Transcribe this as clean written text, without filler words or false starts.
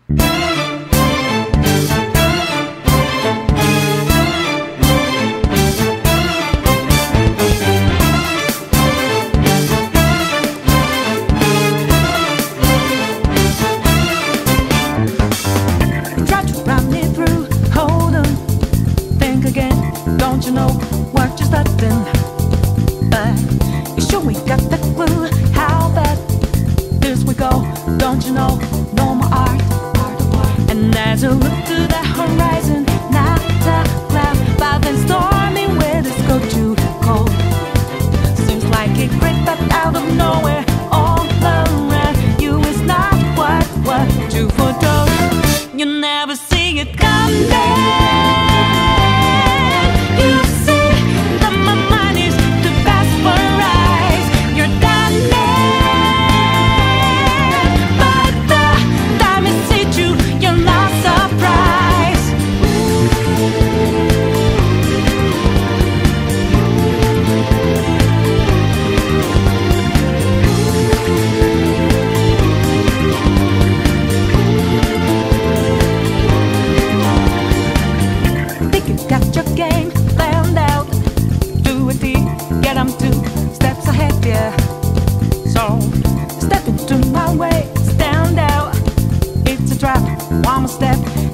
Don't you know what you're starting? But you sure we got the clue how bad this we go. Don't you know, no more art. And as you look to the horizon, not a cloud, but then stormy winds go too cold. Seems like it crept up out of nowhere, all around you is not what you foretold. You never see it coming. Got your game planned out, do it deep, get 'em 2 steps ahead, yeah. So step into my way, stand out. It's a trap, one more step.